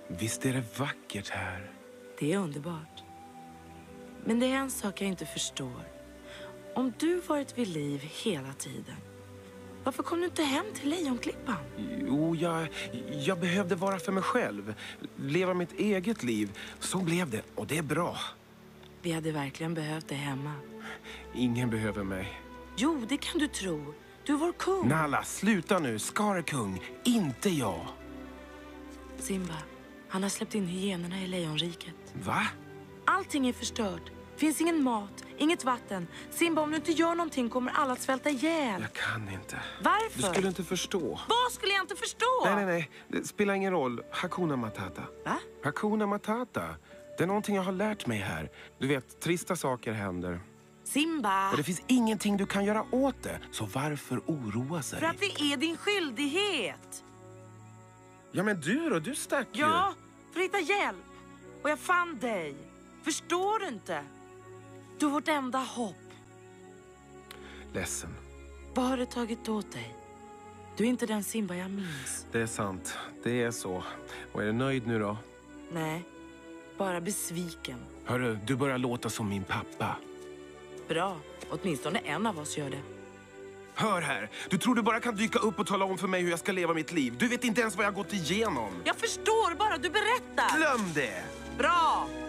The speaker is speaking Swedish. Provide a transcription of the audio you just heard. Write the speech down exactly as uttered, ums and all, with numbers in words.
Visst är det vackert här? Det är underbart. Men det är en sak jag inte förstår. Om du varit vid liv hela tiden, varför kom du inte hem till Lejonklippan? Jo, jag, jag behövde vara för mig själv. Leva mitt eget liv. Så blev det, och det är bra. Vi hade verkligen behövt dig hemma. Ingen behöver mig. Jo, det kan du tro. Du är vår kung. Nala, sluta nu. Scar är kung, inte jag. Simba, han har släppt in hyenorna i Lejonriket. Va? Allting är förstört. Finns ingen mat, inget vatten. Simba, om du inte gör någonting kommer alla att svälta ihjäl. Jag kan inte. Varför? Du skulle inte förstå. Vad skulle jag inte förstå? Nej, nej, nej. Det spelar ingen roll. Hakuna Matata. Va? Hakuna Matata. Det är någonting jag har lärt mig här. Du vet, trista saker händer. Simba! Och det finns ingenting du kan göra åt det. Så varför oroa sig? För att det är din skyldighet. Ja, men du då? Du stack ju. Ja, för att hitta hjälp. Och jag fann dig. Förstår du inte? Du är vårt enda hopp. Ledsen. Vad har du tagit åt dig? Du är inte den Simba jag minns. Det är sant. Det är så. Och är du nöjd nu då? Nej, bara besviken. Hörru, du börjar låta som min pappa. Bra, åtminstone en av oss gör det. Hör här, du tror du bara kan dyka upp och tala om för mig hur jag ska leva mitt liv. Du vet inte ens vad jag har gått igenom. Jag förstår, bara du berättar. Glöm det! Bra!